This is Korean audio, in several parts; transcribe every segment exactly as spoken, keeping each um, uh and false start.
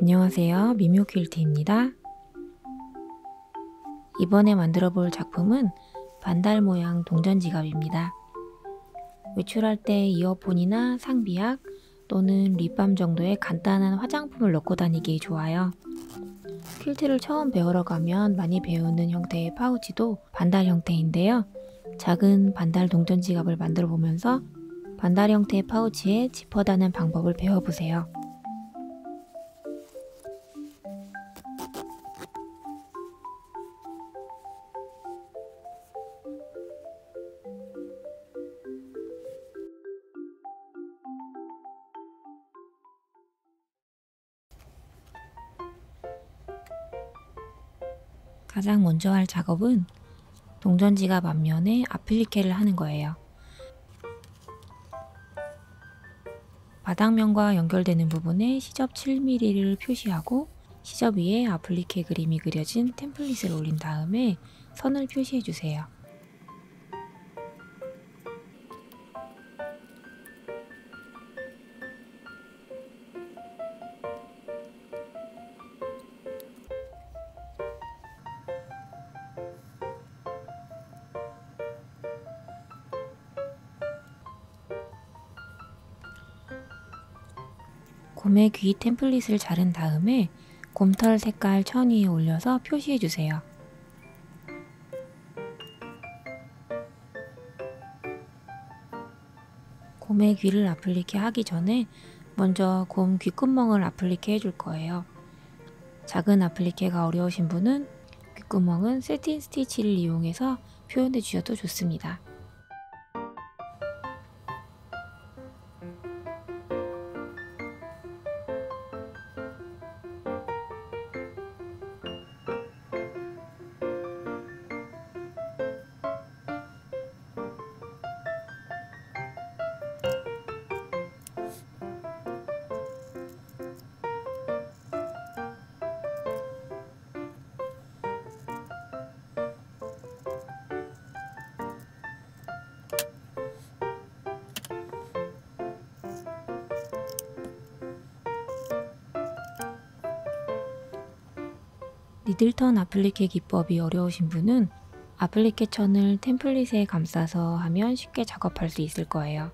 안녕하세요, 미묘 퀼트입니다. 이번에 만들어 볼 작품은 반달 모양 동전 지갑입니다. 외출할 때 이어폰이나 상비약 또는 립밤 정도의 간단한 화장품을 넣고 다니기 좋아요. 퀼트를 처음 배우러 가면 많이 배우는 형태의 파우치도 반달 형태인데요. 작은 반달 동전 지갑을 만들어 보면서 반달 형태의 파우치에 지퍼 다는 방법을 배워보세요. 가장 먼저 할 작업은 동전 지갑 앞면에 아플리케를 하는 거예요. 바닥면과 연결되는 부분에 시접 칠 밀리미터를 표시하고 시접 위에 아플리케 그림이 그려진 템플릿을 올린 다음에 선을 표시해 주세요. 곰의 귀 템플릿을 자른 다음에 곰털 색깔 천 위에 올려서 표시해 주세요. 곰의 귀를 아플리케 하기 전에 먼저 곰 귓구멍을 아플리케 해줄 거예요. 작은 아플리케가 어려우신 분은 귓구멍은 세틴 스티치를 이용해서 표현해 주셔도 좋습니다. 니들턴 아플리케 기법이 어려우신 분은 아플리케 천을 템플릿에 감싸서 하면 쉽게 작업할 수 있을 거예요.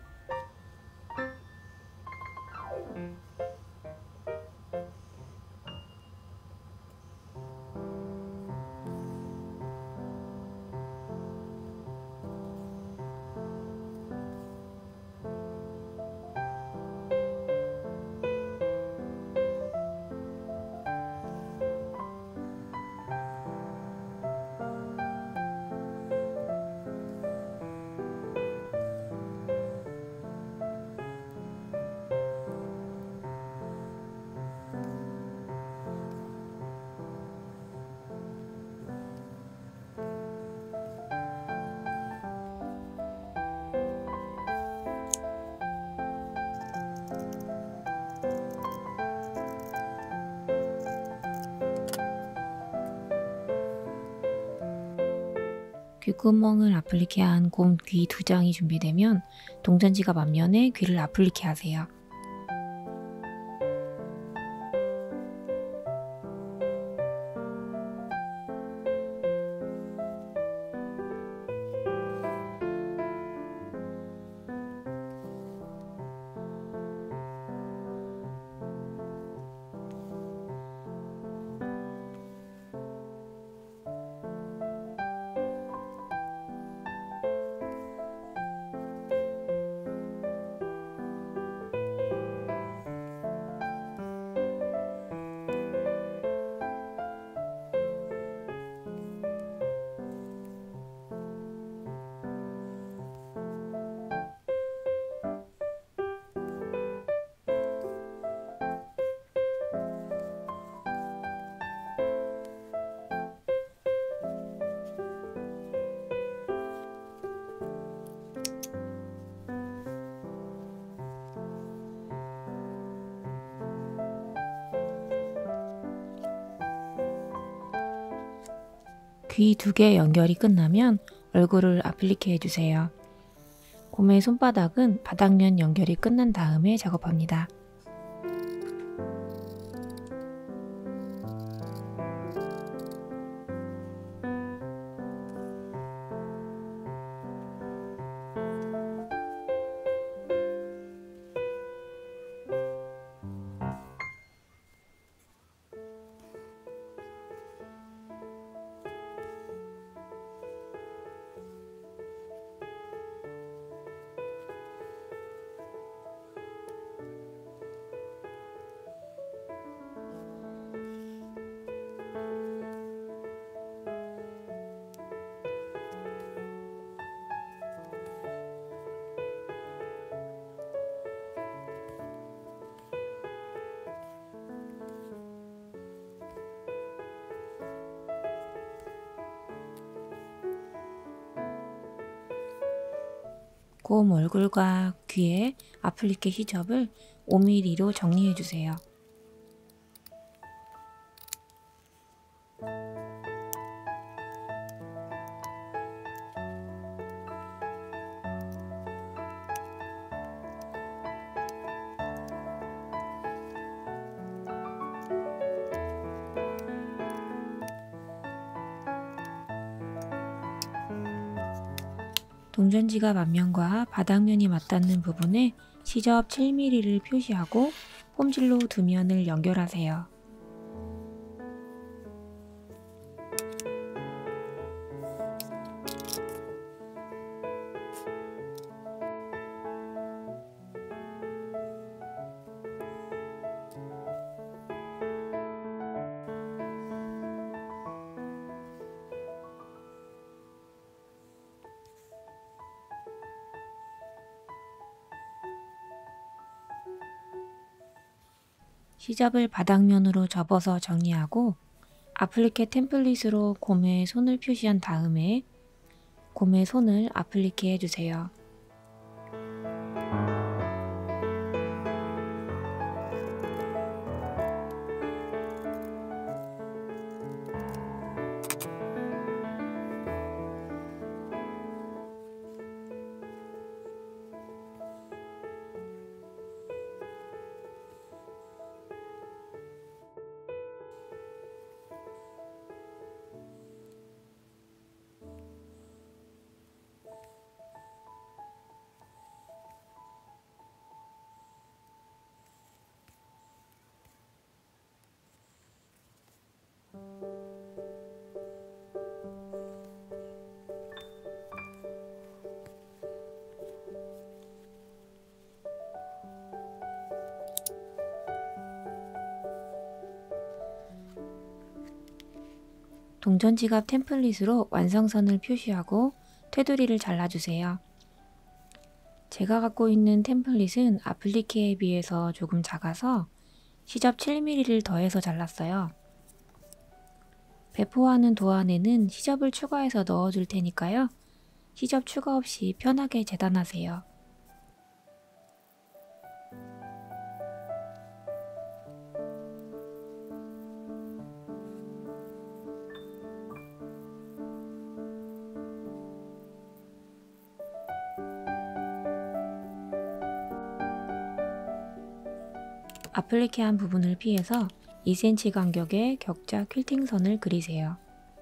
귓구멍을 아플리케한 곰 귀 두 장이 준비되면 동전 지갑 앞면에 귀를 아플리케 하세요. 귀 두 개 연결이 끝나면 얼굴을 아플리케 해주세요. 곰의 손바닥은 바닥면 연결이 끝난 다음에 작업합니다. 곰 얼굴과 귀에 아플리케 시접을 오 밀리미터로 정리해주세요. 동전지갑 앞면과 바닥면이 맞닿는 부분에 시접 칠 밀리미터를 표시하고 홈질로 두 면을 연결하세요. 시접을 바닥면으로 접어서 정리하고 아플리케 템플릿으로 곰의 손을 표시한 다음에 곰의 손을 아플리케 해주세요. 동전지갑 템플릿으로 완성선을 표시하고 테두리를 잘라주세요. 제가 갖고 있는 템플릿은 아플리케에 비해서 조금 작아서 시접 칠 밀리미터를 더해서 잘랐어요. 배포하는 도안에는 시접을 추가해서 넣어줄 테니까요. 시접 추가 없이 편하게 재단하세요. 아플리케한 부분을 피해서 이 센티미터 간격의 격자 퀼팅선을 그리세요.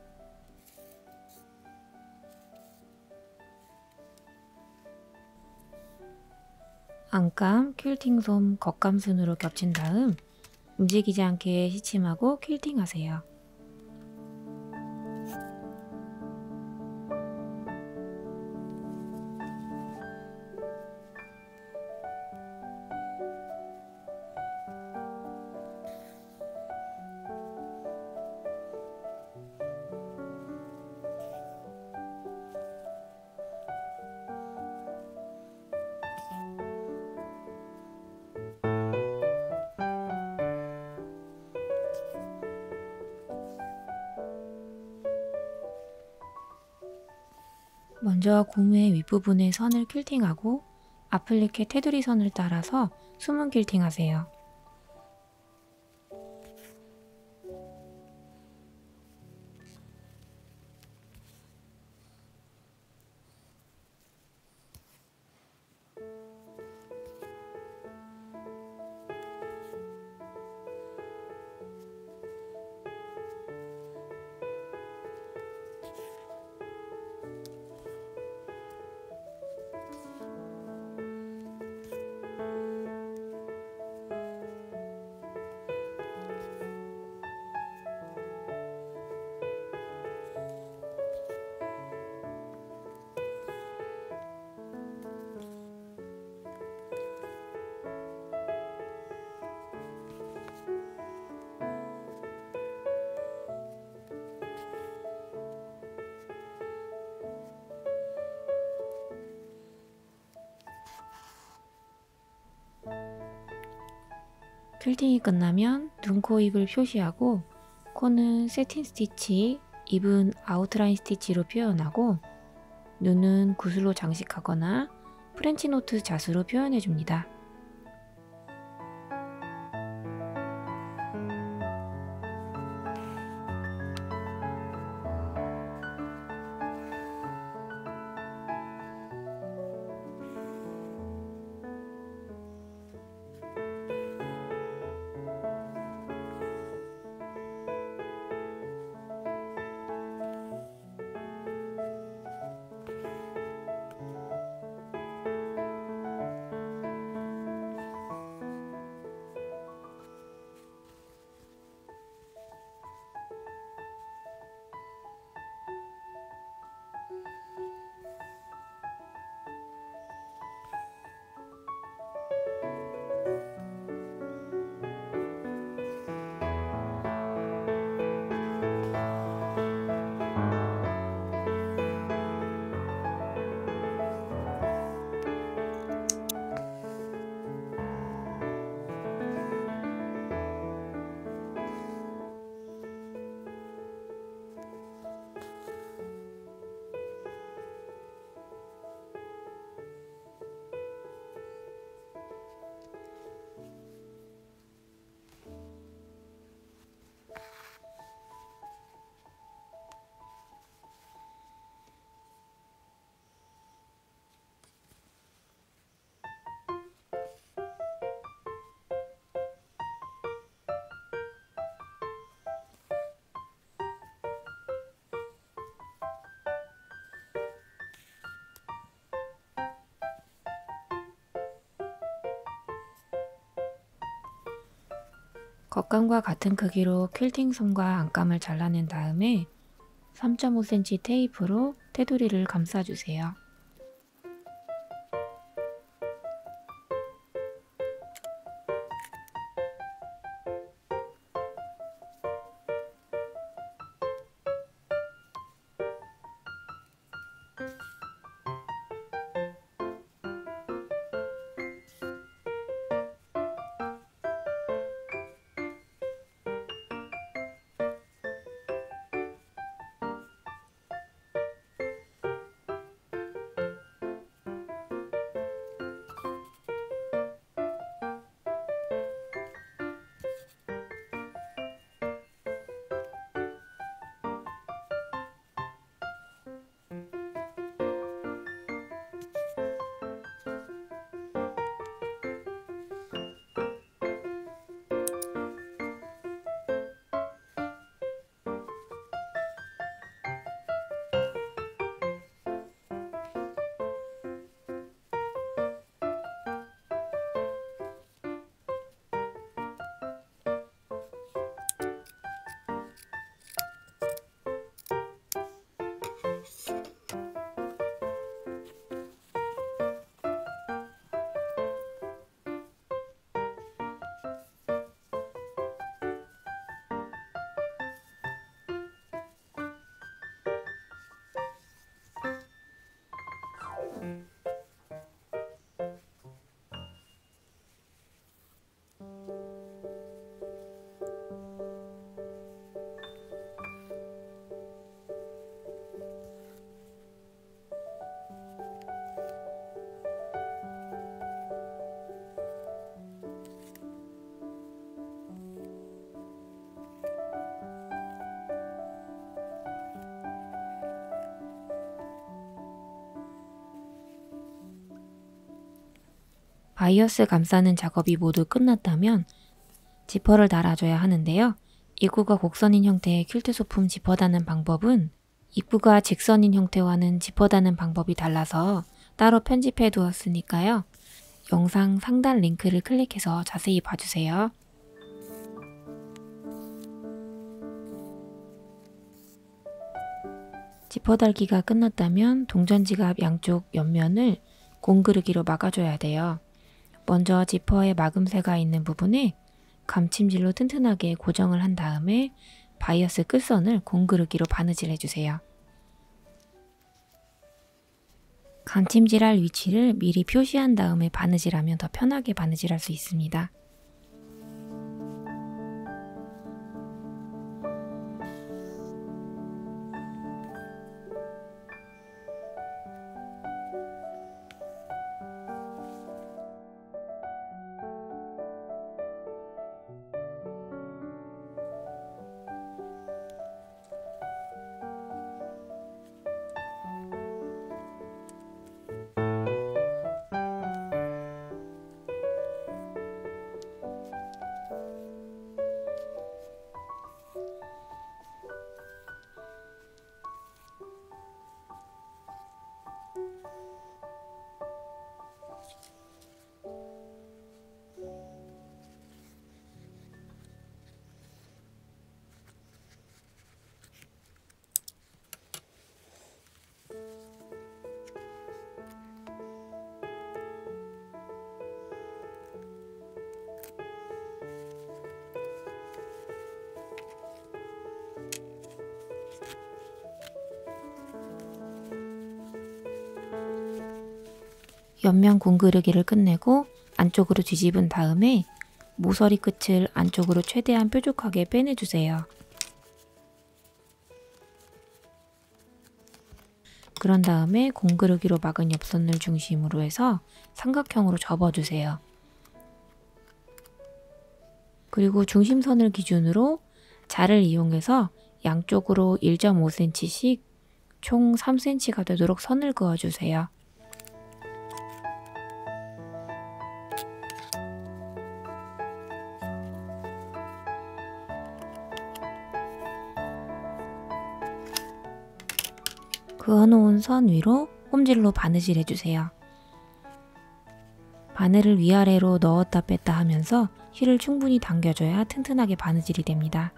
안감, 퀼팅솜, 겉감순으로 겹친 다음 움직이지 않게 시침하고 퀼팅하세요. 먼저 고무의 윗부분에 선을 퀼팅하고 아플리케 테두리 선을 따라서 숨은 퀼팅하세요. 퀼팅이 끝나면 눈, 코, 입을 표시하고 코는 세틴 스티치, 입은 아웃라인 스티치로 표현하고 눈은 구슬로 장식하거나 프렌치노트 자수로 표현해 줍니다. 겉감과 같은 크기로 퀼팅 솜과 안감을 잘라낸 다음에 삼 점 오 센티미터 테이프로 테두리를 감싸주세요. 바이어스 감싸는 작업이 모두 끝났다면 지퍼를 달아줘야 하는데요. 입구가 곡선인 형태의 퀼트 소품 지퍼 다는 방법은 입구가 직선인 형태와는 지퍼 다는 방법이 달라서 따로 편집해 두었으니까요. 영상 상단 링크를 클릭해서 자세히 봐주세요. 지퍼 달기가 끝났다면 동전지갑 양쪽 옆면을 공그르기로 막아줘야 돼요. 먼저 지퍼에 마금새가 있는 부분에 감침질로 튼튼하게 고정을 한 다음에 바이어스 끝선을 공그르기로 바느질 해주세요. 감침질할 위치를 미리 표시한 다음에 바느질하면 더 편하게 바느질할 수 있습니다. 옆면 공그르기를 끝내고 안쪽으로 뒤집은 다음에 모서리 끝을 안쪽으로 최대한 뾰족하게 빼내주세요. 그런 다음에 공그르기로 막은 옆선을 중심으로 해서 삼각형으로 접어주세요. 그리고 중심선을 기준으로 자를 이용해서 양쪽으로 일 점 오 센티미터씩 총 삼 센티미터가 되도록 선을 그어주세요. 그어놓은 선 위로 홈질로 바느질 해주세요. 바늘을 위아래로 넣었다 뺐다 하면서 힐을 충분히 당겨줘야 튼튼하게 바느질이 됩니다.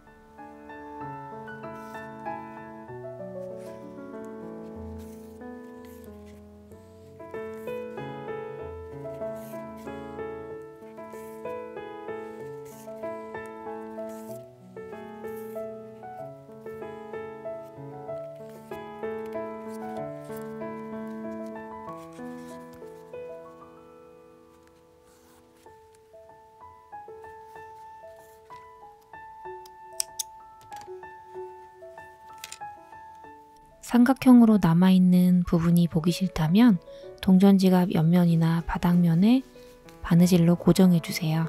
삼각형으로 남아있는 부분이 보기 싫다면 동전지갑 옆면이나 바닥면에 바느질로 고정해주세요.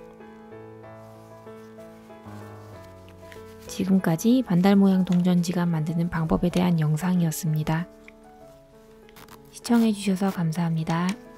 지금까지 반달 모양 동전지갑 만드는 방법에 대한 영상이었습니다. 시청해주셔서 감사합니다.